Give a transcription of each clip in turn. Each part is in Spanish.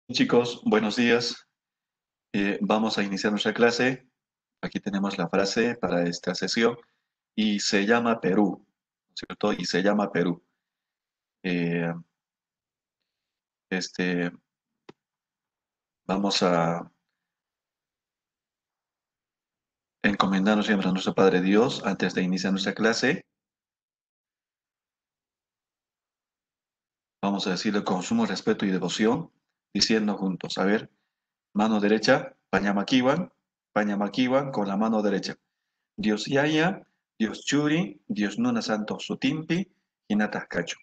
Chicos, buenos días. Vamos a iniciar nuestra clase. Aquí tenemos la frase para esta sesión y se llama Perú, ¿cierto? Y se llama Perú. Eh, este, Vamos a encomendarnos siempre a nuestro Padre Dios antes de iniciar nuestra clase. Vamos a decirle con sumo respeto y devoción, diciendo juntos, a ver, mano derecha, Pañamaquiwan con la mano derecha. Dios Yaya, Dios Churi, Dios Nuna Santo Sutimpi, Hinatas Cacho.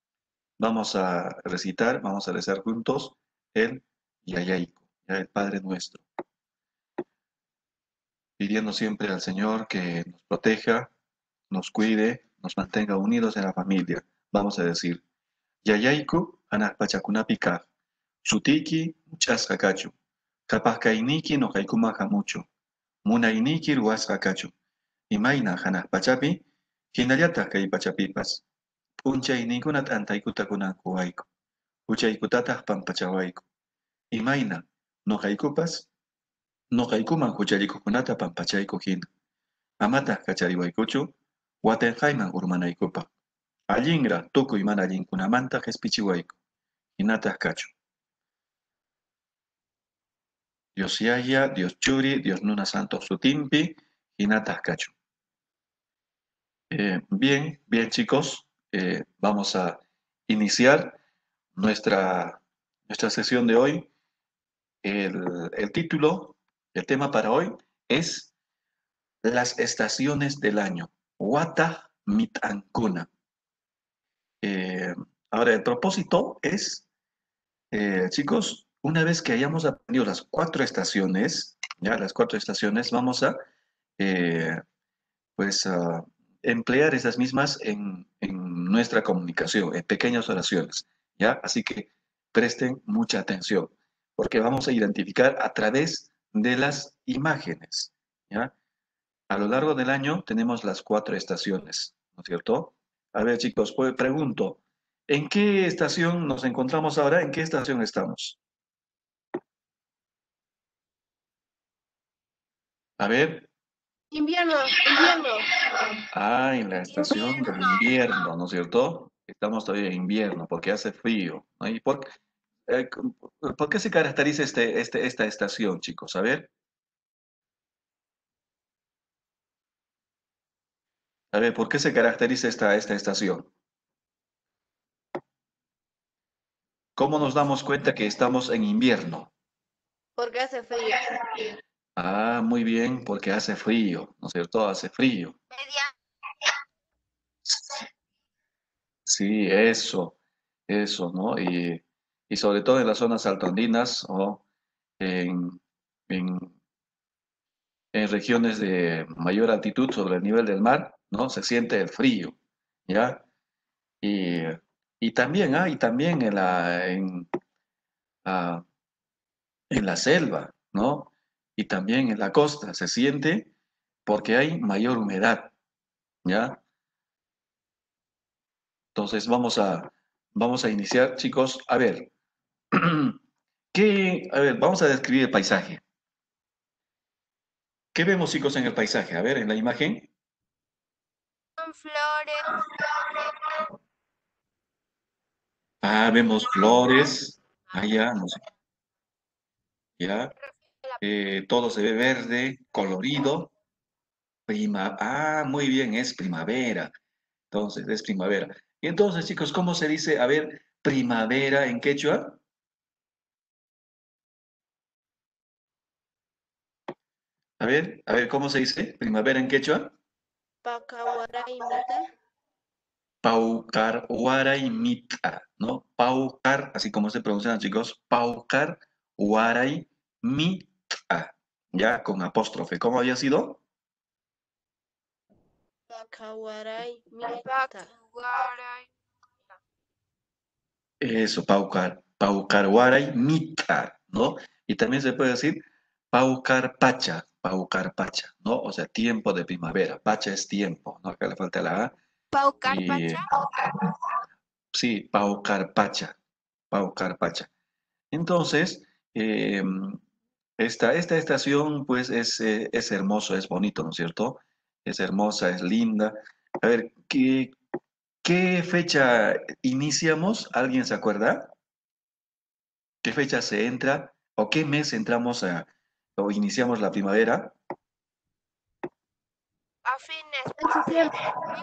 Vamos a rezar juntos el Yayaico, ya el Padre Nuestro, pidiendo siempre al Señor que nos proteja, nos cuide, nos mantenga unidos en la familia. Vamos a decir, Yayaiku, Anak Pachakunapika, Sutiki, Muchas Cacho, Kapakainiki no Kaikumaja mucho, Munainiki Ruasca Cacho, Imaina Hanak Pachapi, Hinayata Kai Pachapipas, Punchaininkunat Antaikutakunan Kuaiko, Uchaykutatah Pampachawaiko. Imayna, noqaykupas, noqaykuman hucharikuqkunata pampachayku hina. Amataq kachariwaykuchu, watinqayman urmanaykupaq. Allinra tukuy mana allinkunamanta qhispichiwayku. Hinataq kachu. Dios Yaya, Dios Churi, Dios Nuna Santo Sutimpi, hinataq kachu. Bien chicos, vamos a iniciar nuestra, nuestra sesión de hoy. El título, el tema para hoy es las estaciones del año. Wata mitankuna. Eh, Ahora, el propósito es, chicos, una vez que hayamos aprendido las cuatro estaciones, ya las cuatro estaciones, vamos a, eh, pues, a emplear esas mismas en nuestra comunicación, en pequeñas oraciones, ¿ya? Así que presten mucha atención, porque vamos a identificar a través de las imágenes, ¿ya? A lo largo del año tenemos las cuatro estaciones, ¿no es cierto? A ver, chicos, pues pregunto, ¿en qué estación nos encontramos ahora? ¿En qué estación estamos? A ver, Invierno, invierno. en la estación del invierno, ¿no es cierto? Estamos todavía en invierno porque hace frío, ¿no? Eh, ¿Por qué se caracteriza esta estación, chicos? A ver, ¿por qué se caracteriza esta estación? ¿Cómo nos damos cuenta que estamos en invierno? Porque hace frío. Muy bien, porque hace frío, ¿no es cierto? Hace frío. Media. Sí, eso, ¿no? Y sobre todo en las zonas altoandinas o en, en, en regiones de mayor altitud sobre el nivel del mar, ¿no? Se siente el frío, ¿ya? Y, y también ah, en la selva, ¿no? Y también en la costa se siente porque hay mayor humedad, ¿ya? Entonces vamos a iniciar, chicos. A ver, a ver, vamos a describir el paisaje. ¿Qué vemos, chicos, en el paisaje? A ver, en la imagen. Son flores. Vemos flores. Allá, no sé, ya. Todo se ve verde, colorido. Muy bien, es primavera. Entonces, es primavera. Y entonces, chicos, ¿cómo se dice, a ver, primavera en quechua? A ver, ¿cómo se dice primavera en quechua? Pacahuaraimita. Paucar Huaraimita, ¿no? Paucar, así como se pronuncian, chicos, Paucar Huaraimita, ya con apóstrofe. ¿Cómo había sido? Pacahuaraimita. Eso, Paucar Huaraimita, ¿no? Y también se puede decir Paucar Pacha, ¿no? O sea, tiempo de primavera. Pacha es tiempo, ¿no? Acá le falta la A. Y Paucarpacha. sí, Paucar Pacha, Paucar Pacha. Entonces, eh, esta estación, pues, es hermoso, es bonito, ¿no es cierto? Es hermosa, es linda. A ver, ¿qué fecha iniciamos? ¿Alguien se acuerda? ¿Qué fecha se entra? ¿O qué mes entramos o iniciamos la primavera? A fines En septiembre.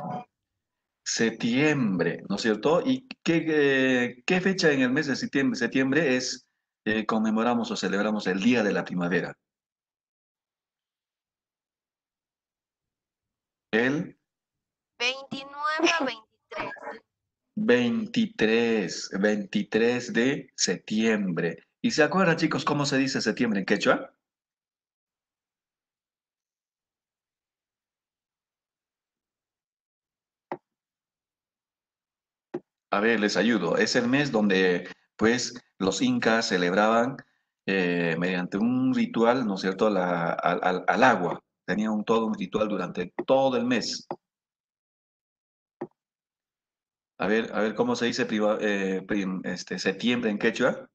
Septiembre, ¿no es cierto? ¿Y qué fecha en el mes de septiembre conmemoramos o celebramos el Día de la Primavera? El 29 a 23. 23 de septiembre. ¿Y se acuerdan, chicos, cómo se dice septiembre en quechua? A ver, les ayudo. Es el mes donde, pues, los incas celebraban mediante un ritual, ¿no es cierto?, al agua. Tenían todo un ritual durante todo el mes. A ver, ¿cómo se dice septiembre en quechua?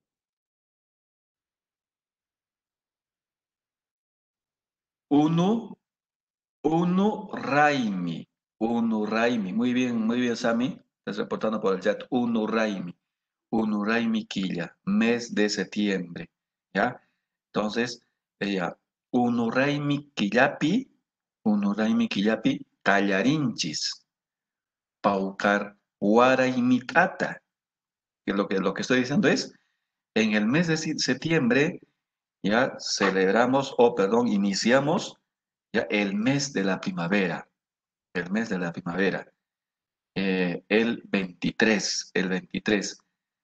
Unu, unu raimi. Unu raimi. Muy bien, Sami. Estás reportando por el chat. Unu raimi. Unu raimi quilla. Mes de septiembre. ¿Ya? Entonces, ella. Unu raimi quillapi. Unu raimi quillapi. Tallarinchis. Paucar huaraimitata. Que lo que estoy diciendo es, en el mes de septiembre, ya celebramos, o perdón, iniciamos ya el mes de la primavera, el mes de la primavera, el 23,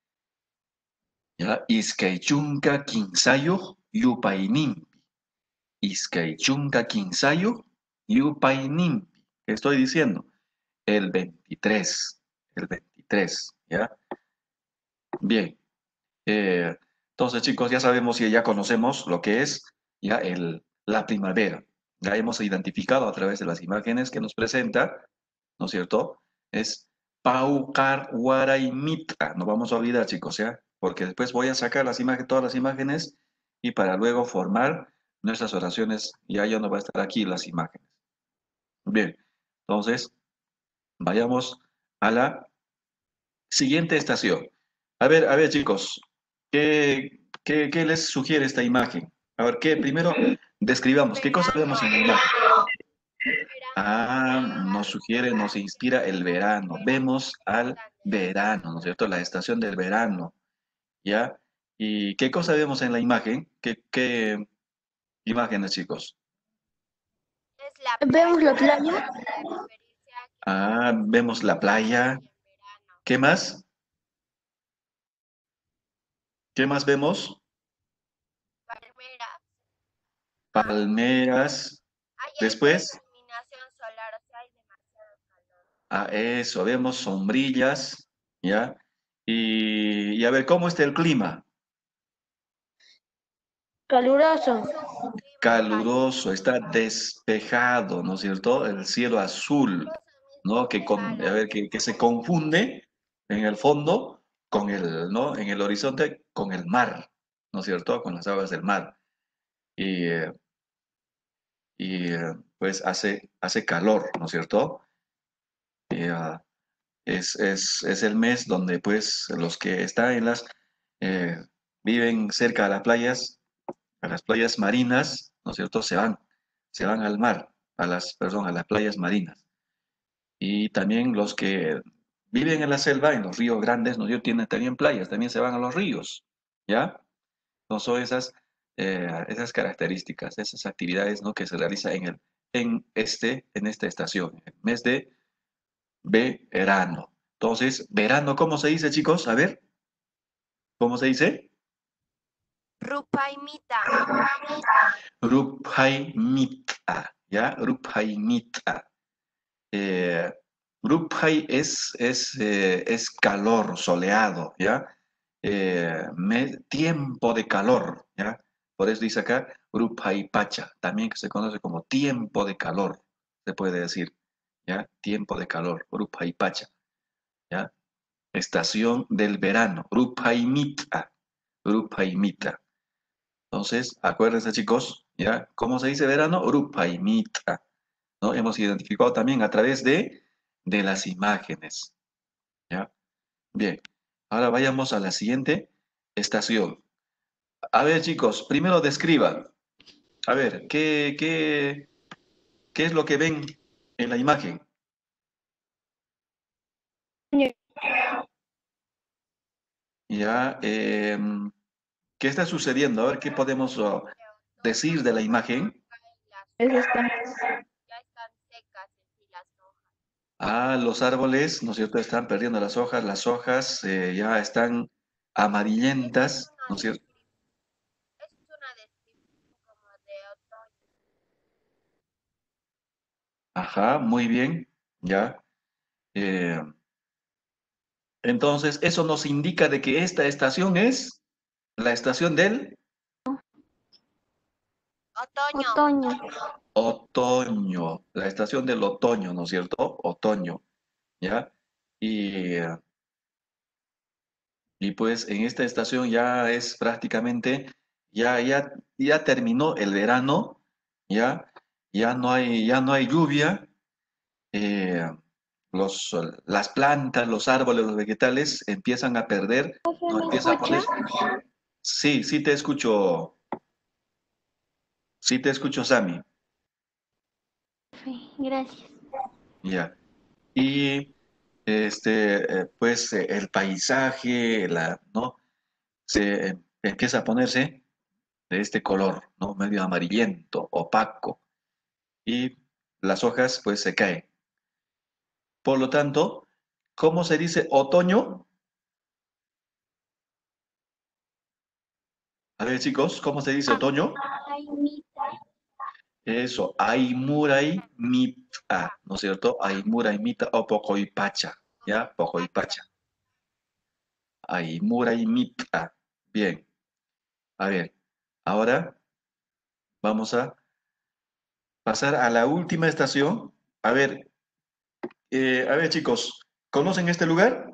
ya, Iskaychunka Kinsayo Yupainimpi, Iskaychunka Kinsayo Yupainimpi, ¿qué estoy diciendo? El 23, ¿ya? Bien, entonces chicos, ya sabemos y ya conocemos lo que es ya la primavera. Ya hemos identificado a través de las imágenes que nos presenta, ¿no es cierto? Es Paucar Mitra. No vamos a olvidar, chicos, ¿ya? Porque después voy a sacar las imágenes, todas las imágenes y para luego formar nuestras oraciones. Ya no va a estar aquí las imágenes. Bien, entonces vayamos a la siguiente estación. A ver, chicos, ¿qué les sugiere esta imagen? A ver, primero describamos, ¿qué cosa vemos en la imagen? Ah, nos sugiere, nos inspira el verano. Vemos al verano, ¿no es cierto? La estación del verano, ¿ya? ¿Y qué cosa vemos en la imagen? ¿Qué imágenes, chicos? Es la Vemos la playa. playa. Puede referirse a que Ah, vemos la playa. en verano. ¿Qué más? ¿Qué más vemos? Palmeras. Palmeras. Ahí hay Después, iluminación solar, o sea, hay demasiado calor. a eso, vemos sombrillas, ¿ya? Y a ver, ¿cómo está el clima? Caluroso. Clima cálido. Caluroso, está despejado, ¿no es cierto? El cielo azul, Cosas ¿no? mismas A ver, que se confunde en el fondo ¿no? En el horizonte con el mar, ¿no es cierto? Con las aguas del mar. Y, eh, pues hace calor, ¿no es cierto? Y, es el mes donde pues los que están eh, viven cerca a las playas marinas, ¿no es cierto? Se van al mar, perdón, a las playas marinas. Y también los que viven en la selva, en los ríos grandes, ¿no? Tienen también playas, también se van a los ríos, ¿ya? No son esas características, esas actividades, ¿no? Que se realiza en esta estación, el mes de verano. Entonces, verano, ¿cómo se dice, chicos? A ver, ¿cómo se dice? Rupaimita. Ruphaimita, ¿ya? Ruphaimita. Eh, Ruphai es calor, soleado, ¿ya? Tiempo de calor, ¿ya? Por eso dice acá Pacha, también que se conoce como tiempo de calor, se puede decir, ¿ya? Tiempo de calor, Pacha, ¿ya? Estación del verano, Rupaimita, Urupaimita. Entonces, acuérdense chicos, ¿ya? ¿Cómo se dice verano? Urupaimita, ¿no? Hemos identificado también a través de las imágenes, ¿ya? Bien, ahora vayamos a la siguiente estación. A ver chicos, primero describan. A ver, ¿qué es lo que ven en la imagen? ¿Ya? ¿Qué está sucediendo? A ver, ¿qué podemos De otoño decir de la imagen? caen las Eso hojas, está. ya están secas en sí las hojas. Ah, los árboles, ¿no es cierto?, están perdiendo las hojas ya están amarillentas, ¿no es cierto? Es una descripción como de otoño. Ajá, muy bien, ya. Eh, entonces, eso nos indica de que esta estación es la estación del Otoño. Otoño. otoño, la estación del otoño, ¿no es cierto? Otoño, ¿ya? Y, eh, y pues en esta estación ya es prácticamente, ya terminó el verano, ya, ya no hay lluvia, eh, las plantas, los árboles, los vegetales empiezan a perder, ¿Se no me empieza a escucha? poner. Sí, sí te escucho, Sammy. Sí, gracias. Ya. Y pues el paisaje, ¿no? Se empieza a ponerse de este color, ¿no? Medio amarillento, opaco, y las hojas pues se caen. Por lo tanto, ¿cómo se dice otoño? A ver, chicos, ¿cómo se dice otoño? Ay, Eso, Aimurai Mita, ¿no es cierto? Aimurai Mita o Pocoipacha, ¿ya? Pocoipacha. Aimurai Mita. Bien, a ver, ahora vamos a pasar a la última estación. A ver, chicos, ¿conocen este lugar?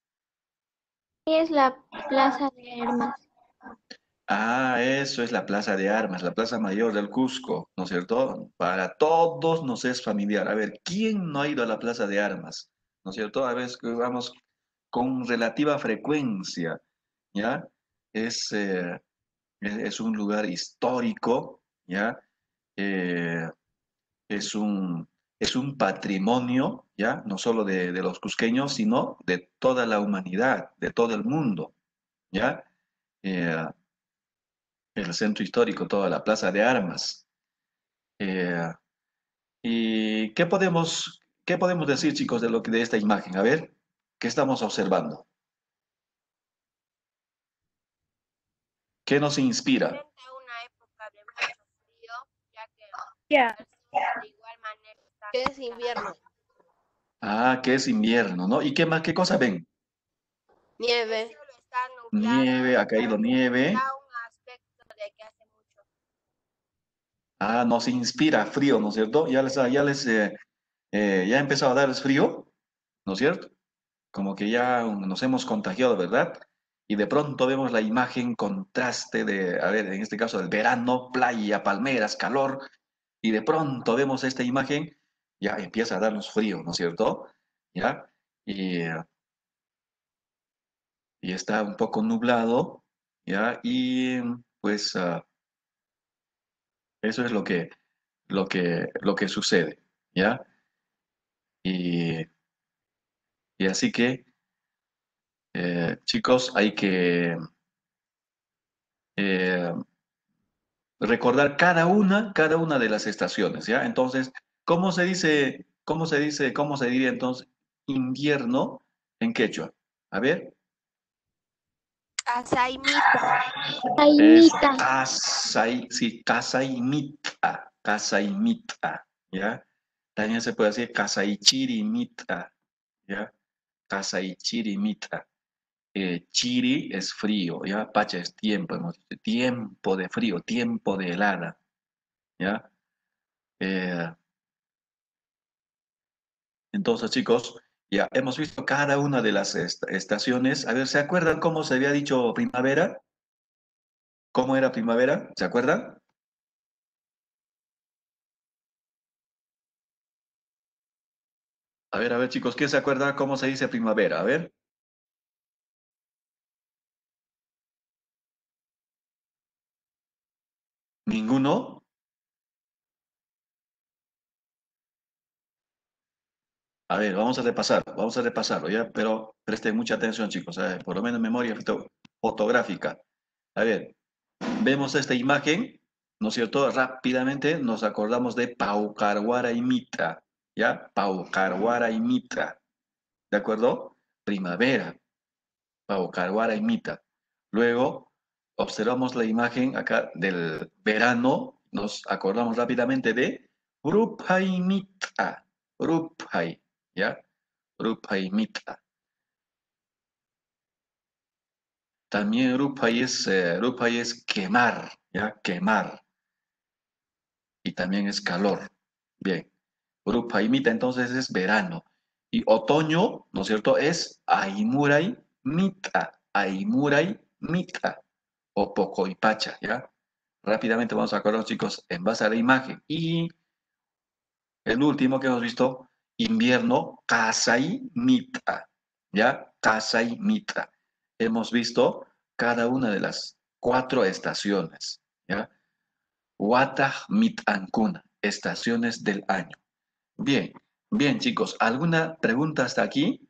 es la Plaza de Armas. Ah, eso es la Plaza de Armas, la Plaza Mayor del Cusco, ¿no es cierto? Para todos nos es familiar. A ver, ¿quién no ha ido a la Plaza de Armas? ¿No es cierto? A veces que vamos con relativa frecuencia, ¿ya? Es, eh, es un lugar histórico, ¿ya? Eh, es es un patrimonio, ¿ya? No solo de los cusqueños, sino de toda la humanidad, de todo el mundo, ¿ya? Eh, el centro histórico, toda la Plaza de Armas. Eh, ¿Y qué podemos decir, chicos, de esta imagen? A ver, ¿qué estamos observando? ¿Qué nos inspira? Presenta una época de mucho frío, ya que Ya. personas de igual manera están ¿Qué es invierno? Ah, que es invierno, ¿no? ¿Y qué más, qué cosa ven? El Nieve. cielo está Nieve, nublado, ha caído nieve. da un aspecto de que hace mucho frío. Ah, nos inspira frío, ¿no es cierto? Ya ha empezado a darles frío, ¿no es cierto? Como que ya nos hemos contagiado, ¿verdad? Y de pronto vemos la imagen contraste de, a ver, en este caso del verano, playa, palmeras, calor, y de pronto vemos esta imagen, ya empieza a darnos frío, ¿no es cierto? ¿Ya? Y, eh, y está un poco nublado, ¿ya? Y pues eso es lo que sucede, ¿ya? Y, y así que, chicos, hay que eh, recordar cada una de las estaciones, ¿ya? Entonces, cómo se diría entonces invierno en quechua? A ver, Azaimita. es Ainita. sí, casay mita, ¿ya? También se puede decir casay mita, ¿ya? Casay mita. Chiri es frío, ¿ya? Pacha es tiempo, hemos dicho, tiempo de frío, tiempo de helada, ¿ya? Eh, entonces, chicos, ya hemos visto cada una de las estaciones. A ver, ¿se acuerdan cómo se había dicho primavera? ¿Cómo era primavera? ¿Se acuerdan? A ver, chicos, ¿quién se acuerda cómo se dice primavera? A ver. ¿Ninguno? A ver, vamos a repasarlo, ¿ya? Pero presten mucha atención, chicos, por lo menos memoria fotográfica. A ver, vemos esta imagen, ¿no es cierto? Rápidamente nos acordamos de Paucarhuara y Mitra, ¿ya? Paucarhuara y Mitra, ¿de acuerdo? Primavera, Paucarhuara y Mitra. Luego, observamos la imagen acá del verano, nos acordamos rápidamente de Rupai Mitra, Rupai, ¿ya? Rupai Mitra. También Rupai es quemar, ¿ya? Quemar. Y también es calor. Bien. Rupai Mitra entonces es verano. Y otoño, ¿no es cierto? Es Aimurai Mitra. Aimurai Mitra. O Pocoipacha, ¿ya? Rápidamente vamos a acordar, chicos, en base a la imagen. Y el último que hemos visto, invierno, Kasai Mitra, ¿ya? Kasai Mitra. Hemos visto cada una de las 4 estaciones, ¿ya? Watah Mitankuna, estaciones del año. Bien, bien, chicos, ¿alguna pregunta hasta aquí?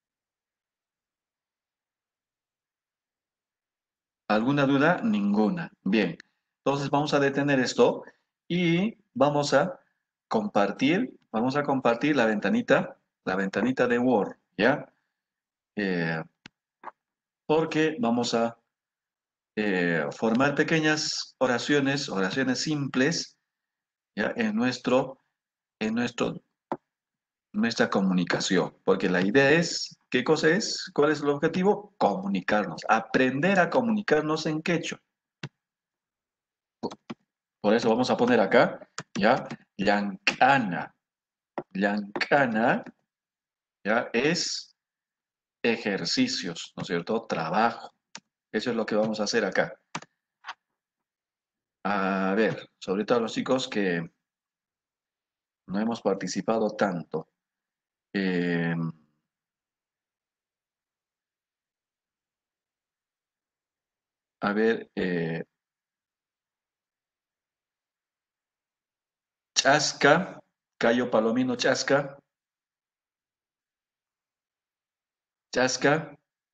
¿Alguna duda? Ninguna. Bien, entonces vamos a detener esto y vamos a compartir la ventanita de Word, ¿ya? Eh, Porque vamos a formar pequeñas oraciones simples, ¿ya? En nuestra comunicación, porque la idea es, ¿qué cosa es? ¿Cuál es el objetivo? Comunicarnos, aprender a comunicarnos en quechua. Por eso vamos a poner acá, ¿ya? Llancana. Llancana, ¿ya? Es ejercicios, ¿no es cierto? Trabajo. Eso es lo que vamos a hacer acá. A ver, sobre todo los chicos que no hemos participado tanto. Eh, a ver, Chasca, Cayo Palomino Chasca, Chasca.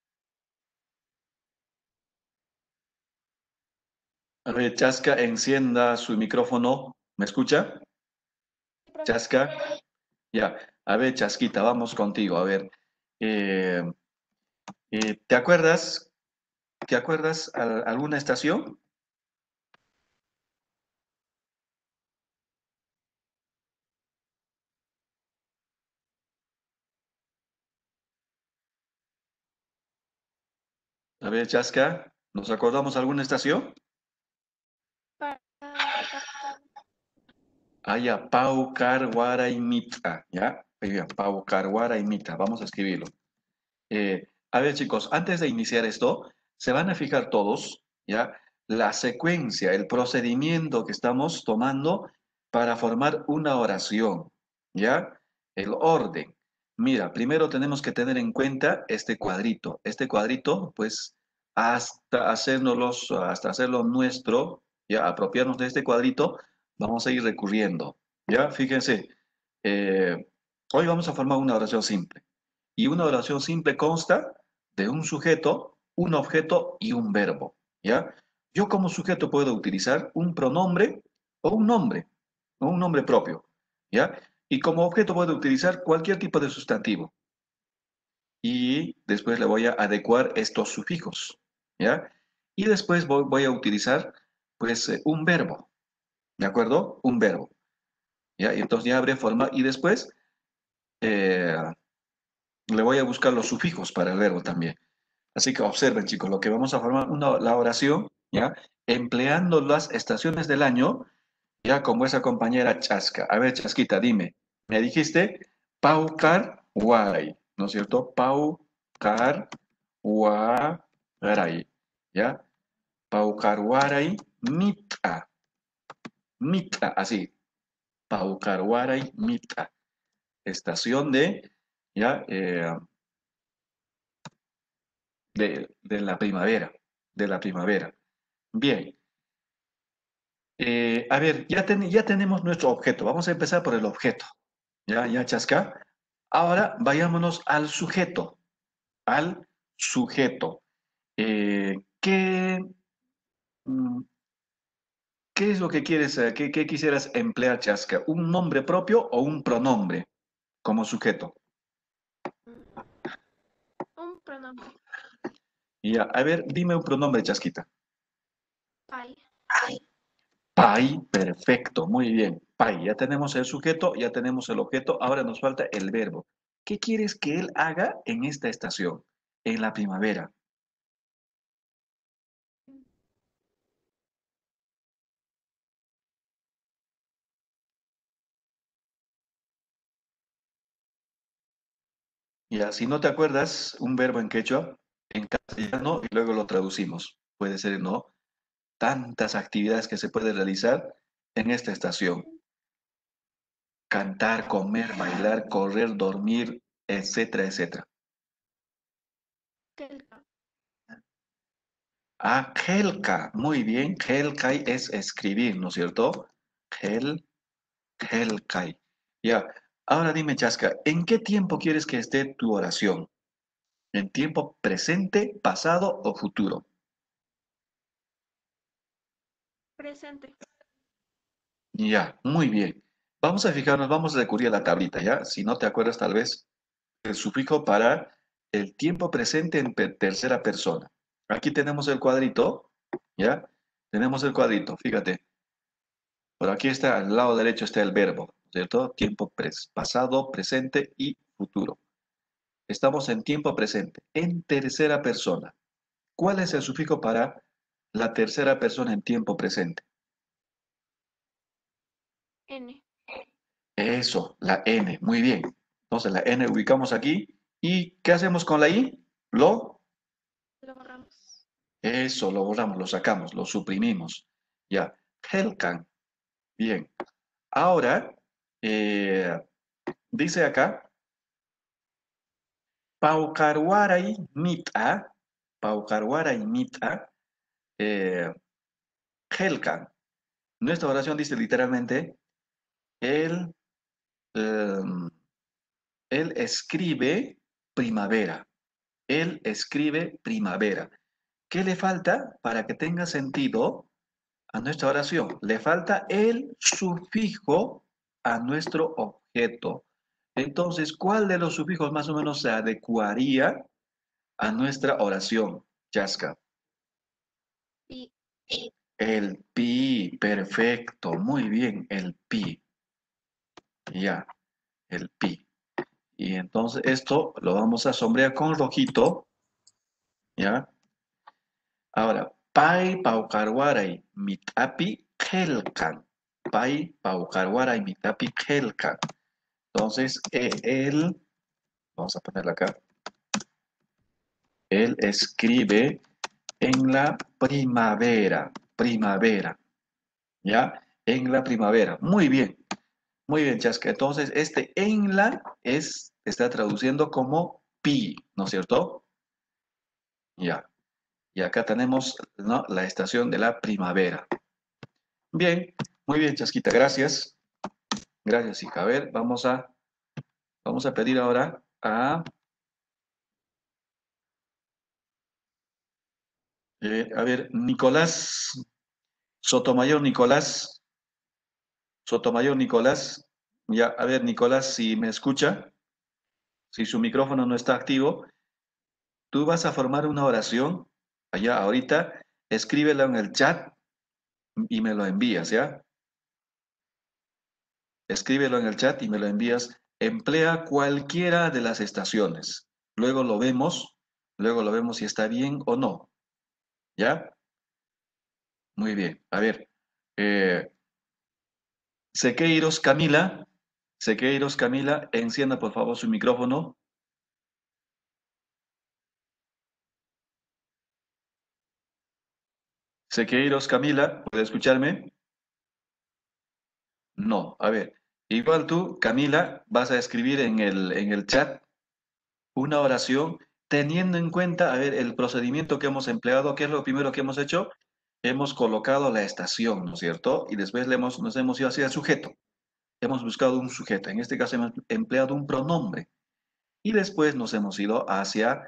A ver, Chasca, encienda su micrófono. ¿Me escucha? Chasca. Ya. A ver, Chasquita, vamos contigo. A ver. eh, ¿Te acuerdas? ¿Te acuerdas alguna estación? A ver, Chasca, ¿nos acordamos alguna estación? Haya Pau, Car, Guara y Mitra, ¿ya? Muy bien, Pau, Car, Guara y Mitra. Vamos a escribirlo. A ver, chicos, antes de iniciar esto, se van a fijar todos, ¿ya? La secuencia, el procedimiento que estamos tomando para formar una oración, ¿ya? El orden. Mira, primero tenemos que tener en cuenta este cuadrito. Este cuadrito, pues, hasta hacerlo nuestro, ya, apropiarnos de este cuadrito, vamos a ir recurriendo, ¿ya? Fíjense, eh, hoy vamos a formar una oración simple. Y una oración simple consta de un sujeto, un objeto y un verbo, ¿ya? Yo como sujeto puedo utilizar un pronombre o un nombre propio, ¿ya? Y como objeto puedo utilizar cualquier tipo de sustantivo. Y después le voy a adecuar estos sufijos, ¿ya? Y después voy a utilizar, pues, un verbo, ¿de acuerdo? Un verbo, ¿ya? Y entonces ya habré forma y después eh, le voy a buscar los sufijos para el verbo también. Así que observen, chicos, lo que vamos a formar la oración, ¿ya? Empleando las estaciones del año, ya como esa compañera Chasca. A ver, Chasquita, dime, me dijiste Paucar Guaray, ¿no es cierto? Paucar Guaray, ¿ya? Paucarhuaray Mita. Mita, así. Paucarhuaray Mita. Estación ya, de la primavera. De la primavera. Bien. A ver, ya tenemos nuestro objeto. Vamos a empezar por el objeto. Ya, Chasca. Ahora vayámonos al sujeto. Al sujeto. Eh, ¿qué, mm, ¿Qué es lo que quieres, qué quisieras emplear, Chasca? ¿Un nombre propio o un pronombre como sujeto? Un pronombre. Ya, a ver, dime un pronombre, Chasquita. Pai. Pai, perfecto, muy bien. Pai, ya tenemos el sujeto, ya tenemos el objeto, ahora nos falta el verbo. ¿Qué quieres que él haga en esta estación, en la primavera? Ya, si no te acuerdas, un verbo en quechua, en castellano, y luego lo traducimos. Puede ser, ¿no? Tantas actividades que se puede realizar en esta estación. Cantar, comer, bailar, correr, dormir, etcétera, etcétera. Kelka. Ah, helka, muy bien. Helkai es escribir, ¿no es cierto? Hel, helkai. Ya, ahora dime, Chasca, ¿en qué tiempo quieres que esté tu oración? ¿En tiempo presente, pasado o futuro? Presente. Ya, muy bien. Vamos a fijarnos, vamos a recurrir a la tablita, ¿ya? Si no te acuerdas, tal vez el sufijo para el tiempo presente en tercera persona. Aquí tenemos el cuadrito, ¿ya? Tenemos el cuadrito, fíjate. Por aquí está, al lado derecho está el verbo, ¿cierto? Tiempo pasado, presente y futuro. Estamos en tiempo presente, en tercera persona. ¿Cuál es el sufijo para la tercera persona en tiempo presente? N. Eso, la N, muy bien. Entonces la N ubicamos aquí. ¿Y qué hacemos con la I? Lo borramos. Eso, lo borramos, lo sacamos, lo suprimimos. Ya, Helkan. Bien. Ahora, eh, dice acá, Paucarhuaray mita, Paucarhuaray mita, eh, Helkan. Nuestra oración dice literalmente, él, em, él escribe primavera. Él escribe primavera. ¿Qué le falta para que tenga sentido a nuestra oración? Le falta el sufijo a nuestro objeto. Entonces, ¿cuál de los sufijos más o menos se adecuaría a nuestra oración, Yaska? Pi. El pi, perfecto, muy bien, el pi. Ya, el pi. Y entonces esto lo vamos a sombrear con rojito, ¿ya? Ahora, pai paucarwaray mitapi kelkan. Pai paucarwaray mitapi kelkan. Entonces, vamos a ponerlo acá, él escribe en la primavera, primavera, ¿ya? En la primavera. Muy bien, Chasca. Entonces, este en la está traduciendo como pi, ¿no es cierto? Ya. Y acá tenemos, ¿no?, la estación de la primavera. Bien, muy bien, Chasquita, gracias. Gracias, hija. A ver, vamos a pedir ahora a ver, Nicolás, Sotomayor Nicolás, Sotomayor Nicolás. Ya, a ver, Nicolás, si me escucha, si su micrófono no está activo, tú vas a formar una oración allá ahorita, escríbela en el chat y me lo envías, ¿ya? Escríbelo en el chat y me lo envías. Emplea cualquiera de las estaciones. Luego lo vemos si está bien o no. ¿Ya? Muy bien. A ver. Eh, Sequeiros Camila, encienda por favor su micrófono. Sequeiros, Camila, ¿puede escucharme? No, a ver, igual tú, Camila, vas a escribir en el chat una oración teniendo en cuenta, a ver, el procedimiento que hemos empleado. ¿Qué es lo primero que hemos hecho? Hemos colocado la estación, ¿no es cierto? Y después nos hemos ido hacia el sujeto. Hemos buscado un sujeto. En este caso hemos empleado un pronombre. Y después nos hemos ido hacia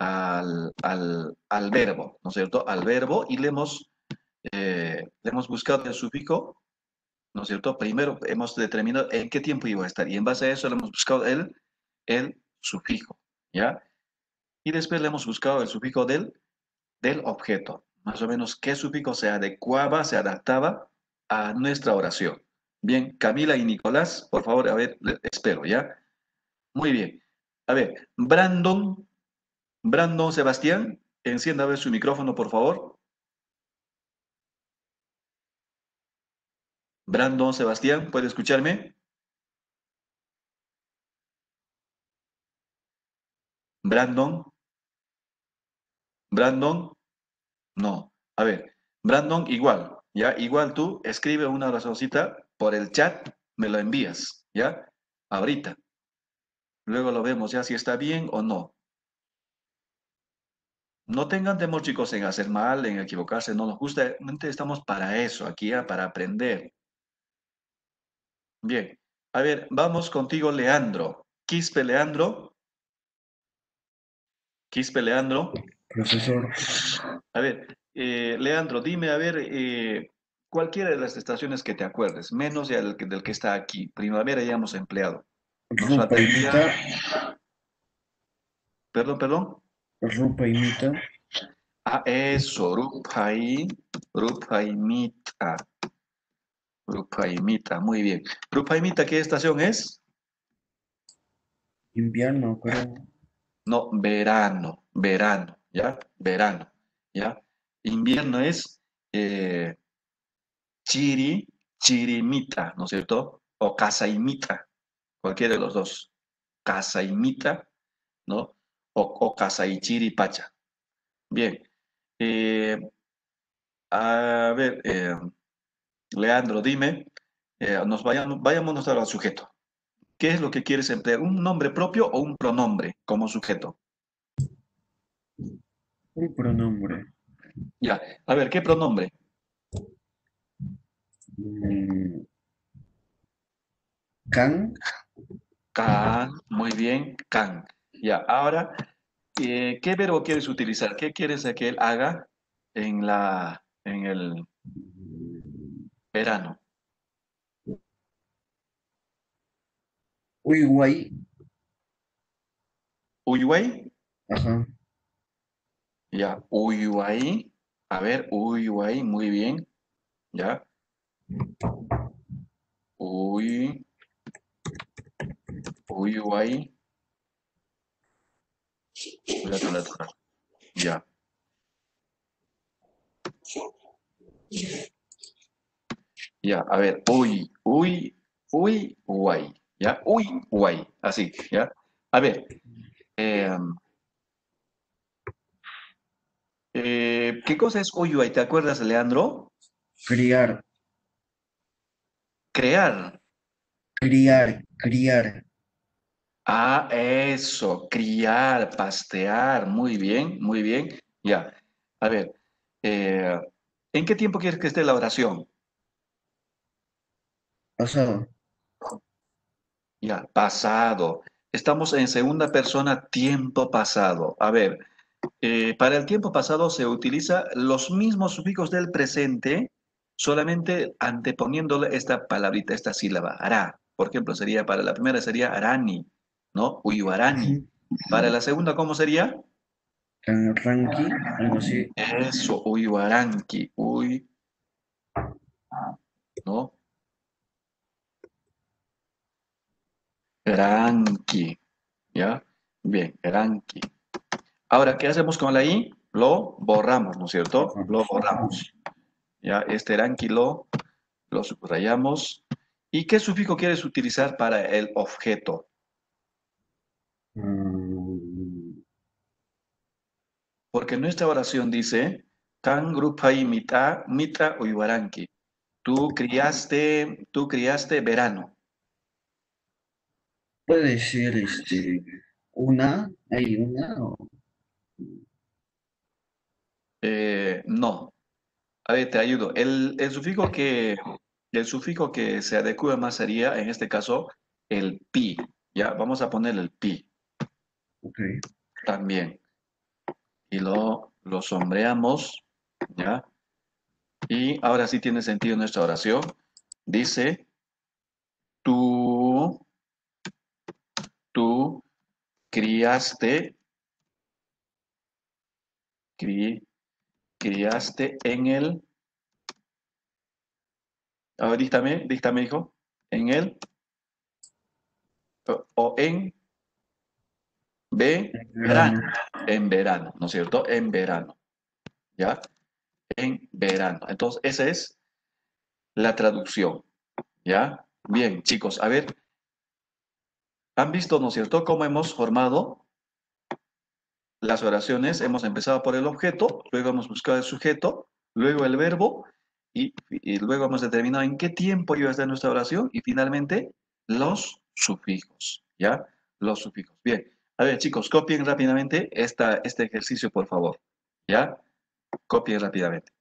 al verbo, ¿no es cierto? Al verbo y le hemos buscado el sufijo, ¿no es cierto? Primero hemos determinado en qué tiempo iba a estar y en base a eso le hemos buscado el sufijo, ¿ya? Y después le hemos buscado el sufijo del objeto, más o menos qué sufijo se adecuaba, se adaptaba a nuestra oración. Bien, Camila y Nicolás, por favor, a ver, espero, ¿ya? Muy bien. A ver, Brandon Sebastián, encienda a ver su micrófono, por favor. Brandon Sebastián, ¿puede escucharme? Brandon, Brandon, no. A ver, Brandon, igual, ¿ya? Igual tú escribe una oracióncita por el chat, me lo envías, ¿ya? Ahorita. Luego lo vemos ya si está bien o no. No tengan temor, chicos, en hacer mal, en equivocarse, no nos gusta. Realmente estamos para eso, aquí, ¿ya? Para aprender. Bien. A ver, vamos contigo, Leandro. Quispe, Leandro. Quispe, Leandro. Profesor, A ver, Leandro, dime, a ver, cualquiera de las estaciones que te acuerdes, menos ya del que está aquí. Primavera ya hemos empleado. Nos Rupa faltaría, imita, perdón. Rupa imita, Ah, eso, Rupaimita, Rupaimita, muy bien. Rupaimita, ¿qué estación es? invierno, creo. No, verano, ¿ya? Verano, ¿ya? Invierno es eh, chirimita, ¿no es cierto? O casaimita, cualquiera de los dos. Casaimita, ¿no? O casaichiripacha. Bien. Eh, a ver, Leandro, dime, vayámonos ahora al sujeto. ¿Qué es lo que quieres emplear? ¿Un nombre propio o un pronombre como sujeto? Un pronombre. Ya, a ver, ¿qué pronombre? Mm, Can, Can, muy bien, can. Ya, ahora, ¿qué verbo quieres utilizar? ¿Qué quieres que él haga en el verano? Uruguay, ¿Uyuay? ajá. Ya, Uyuay. A ver, Uyuay, muy bien. Ya, Uy, Uyuay. Voy a tratar. Ya, ya, a ver, guay. Ya, guay. Así, ya. A ver, eh, ¿qué cosa es Uyuay? ¿Te acuerdas, Leandro? Criar, Crear. criar. Ah, eso, criar, pastear. Muy bien, muy bien. Ya. A ver, eh, ¿en qué tiempo quieres que esté la oración? Pasado, Ya, pasado. Estamos en segunda persona, tiempo pasado. A ver, para el tiempo pasado se utiliza los mismos sufijos del presente, solamente anteponiéndole esta palabrita, esta sílaba, hará. Por ejemplo, sería para la primera sería arani, ¿no? Uyuarani. ujú, Para la segunda, ¿cómo sería? ranqui, algo así. Eso, uyuaranki, ¿no? Ranki, ¿ya? Bien, ranki. Ahora, ¿qué hacemos con la i? Lo borramos, ¿no es cierto? Lo Bajamos. borramos. Ya, este ranki lo subrayamos. ¿Y qué sufijo quieres utilizar para el objeto? Mm, Porque nuestra oración dice, Kan grupai mitra uywaranki. Tú criaste verano. Puede ser una, hay una, o No. A ver, te ayudo. El sufijo que se adecua más sería, en este caso, el pi. Ya, vamos a poner el pi ok. también. Y lo sombreamos, ¿ya? Y ahora sí tiene sentido nuestra oración. Dice, tú, tú criaste, cri- criaste en el, a ver, díctame, hijo, en el, o en verano, Verano. en verano, ¿no es cierto? En verano, ¿ya? En verano. Entonces, esa es la traducción, ¿ya? Bien, chicos, a ver, ¿han visto, no es cierto?, cómo hemos formado las oraciones. Hemos empezado por el objeto, luego hemos buscado el sujeto, luego el verbo, y luego hemos determinado en qué tiempo iba a estar nuestra oración, y finalmente los sufijos, ¿ya? Los sufijos. Bien, a ver, chicos, copien rápidamente este ejercicio, por favor, ¿ya? Copien rápidamente.